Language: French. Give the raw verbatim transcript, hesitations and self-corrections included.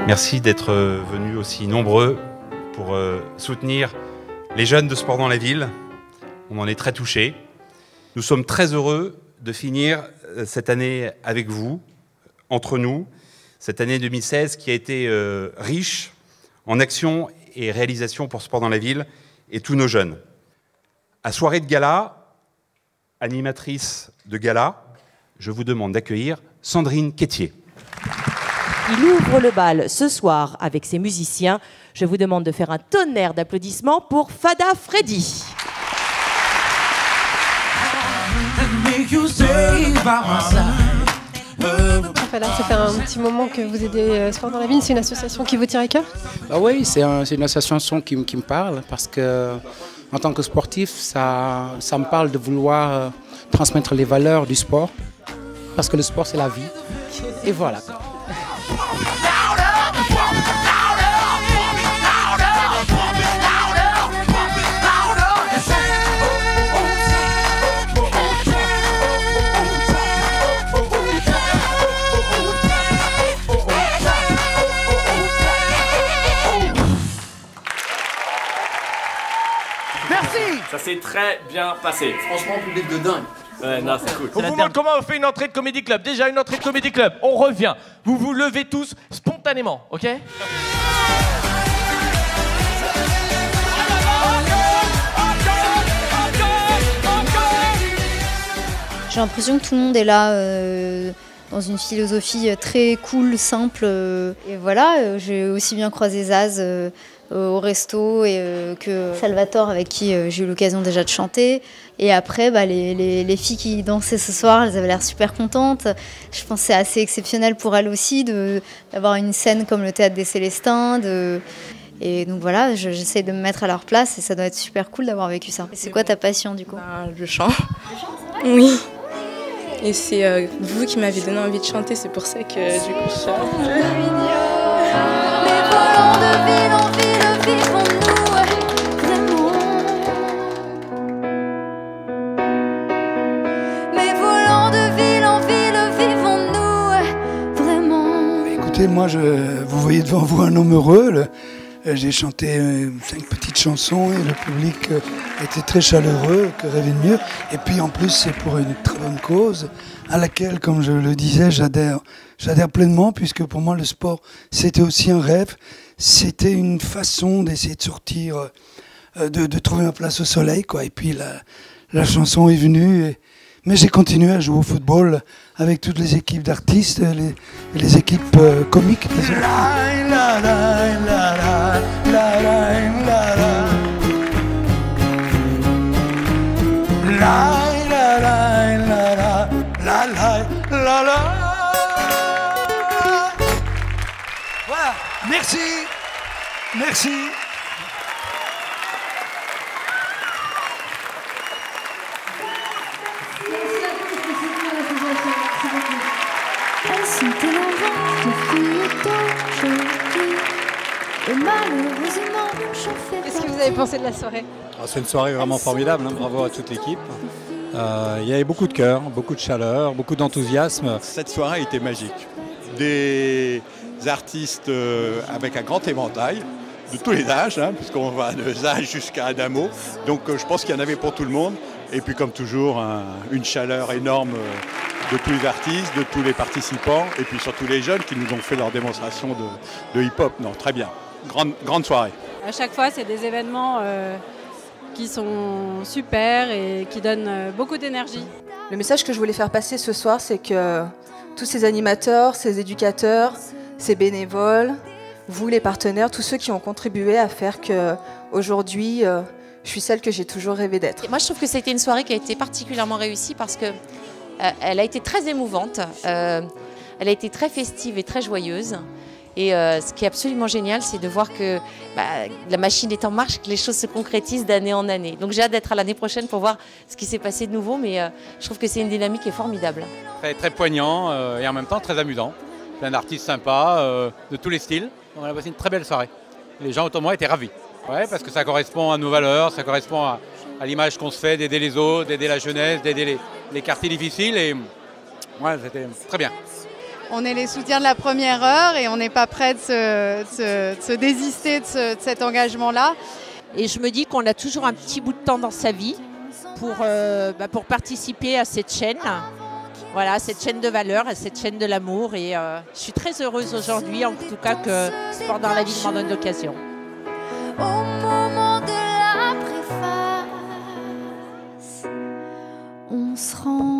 Merci d'être venus aussi nombreux pour soutenir les jeunes de Sport dans la ville. On en est très touchés. Nous sommes très heureux de finir cette année avec vous, entre nous, cette année deux mille seize qui a été euh, riche en actions et réalisations pour Sport dans la ville et tous nos jeunes. À soirée de gala, animatrice de gala, je vous demande d'accueillir Sandrine Quétier. Il ouvre le bal ce soir avec ses musiciens. Je vous demande de faire un tonnerre d'applaudissements pour Fada Freddy. Voilà, ça fait un petit moment que vous aidez Sport dans la ville. C'est une association qui vous tient à cœur? Ah oui, c'est un, une association qui, qui me parle parce que, en tant que sportif, ça, ça me parle de vouloir euh, transmettre les valeurs du sport parce que le sport, c'est la vie. Et voilà. Ça s'est très bien passé. Franchement, public de dingue. Ouais, non, c'est cool. On vous montre comment on fait une entrée de comédie club. Déjà, une entrée de comédie club. On revient. Vous vous levez tous spontanément, ok? J'ai l'impression que tout le monde est là euh, dans une philosophie très cool, simple. Euh, et voilà, euh, j'ai aussi bien croisé Zaz euh, au resto et euh, que Salvatore avec qui euh, j'ai eu l'occasion déjà de chanter. Et après, bah, les, les, les filles qui dansaient ce soir, elles avaient l'air super contentes. Je pense que c'est assez exceptionnel pour elles aussi d'avoir une scène comme le Théâtre des Célestins. De, et donc voilà, j'essaie de me mettre à leur place et ça doit être super cool d'avoir vécu ça. C'est quoi ta passion du coup? Bah, le chant. Oui. Et c'est euh, vous qui m'avez donné envie de chanter, c'est pour ça que du coup je chante. Les volants de ville en ville, vivons-nous vraiment? Les volants de ville en ville, vivons-nous vraiment? Écoutez, moi, je, vous voyez devant vous un homme heureux. Le, j'ai chanté euh, cinq petites chansons et le public euh, était très chaleureux, que rêver de mieux. Et puis en plus, c'est pour une très bonne cause à laquelle, comme je le disais, j'adhère, j'adhère pleinement, puisque pour moi, le sport, c'était aussi un rêve. C'était une façon d'essayer de sortir, euh, de, de trouver ma place au soleil, quoi. Et puis la, la chanson est venue. Et, mais j'ai continué à jouer au football avec toutes les équipes d'artistes, les, les équipes euh, comiques. Désolé. La, la, la, la, la, la, la, la. La, la, la, la, la, la, la, la, la. Voilà, merci, merci. Qu'est-ce que vous avez pensé de la soirée? Ah, c'est une soirée vraiment formidable, hein. Bravo à toute l'équipe. Euh, il y avait beaucoup de cœur, beaucoup de chaleur, beaucoup d'enthousiasme. Cette soirée était magique. Des artistes euh, avec un grand éventail, de tous les âges, hein, puisqu'on va de Zaz jusqu'à Adamo. Donc euh, je pense qu'il y en avait pour tout le monde. Et puis comme toujours, un, une chaleur énorme euh, de tous les artistes, de tous les participants, et puis surtout les jeunes qui nous ont fait leur démonstration de, de hip-hop. Non, très bien. Grande, grande soirée. À chaque fois, c'est des événements euh, qui sont super et qui donnent euh, beaucoup d'énergie. Le message que je voulais faire passer ce soir, c'est que tous ces animateurs, ces éducateurs, ces bénévoles, vous les partenaires, tous ceux qui ont contribué à faire qu'aujourd'hui, euh, je suis celle que j'ai toujours rêvé d'être. Moi, je trouve que c'était une soirée qui a été particulièrement réussie parce que euh, elle a été très émouvante, euh, elle a été très festive et très joyeuse. Et euh, ce qui est absolument génial, c'est de voir que bah, la machine est en marche, que les choses se concrétisent d'année en année. Donc j'ai hâte d'être à l'année prochaine pour voir ce qui s'est passé de nouveau, mais euh, je trouve que c'est une dynamique qui est formidable. Très, très poignant euh, et en même temps très amusant. Plein d'artistes sympas, euh, de tous les styles. On a passé une très belle soirée. Les gens autour de moi étaient ravis. Ouais, parce que ça correspond à nos valeurs, ça correspond à, à l'image qu'on se fait d'aider les autres, d'aider la jeunesse, d'aider les, les quartiers difficiles. Et ouais, c'était très bien. on est les soutiens de la première heure et on n'est pas prêt de se, de se, de se désister de, ce, de cet engagement-là. Et je me dis qu'on a toujours un petit bout de temps dans sa vie pour, euh, bah, pour participer à cette chaîne. Voilà, cette chaîne de valeurs, à cette chaîne de l'amour. Et euh, je suis très heureuse aujourd'hui, en tout cas, que Sport dans la ville m'en donne l'occasion. Au moment de la préface, on se rend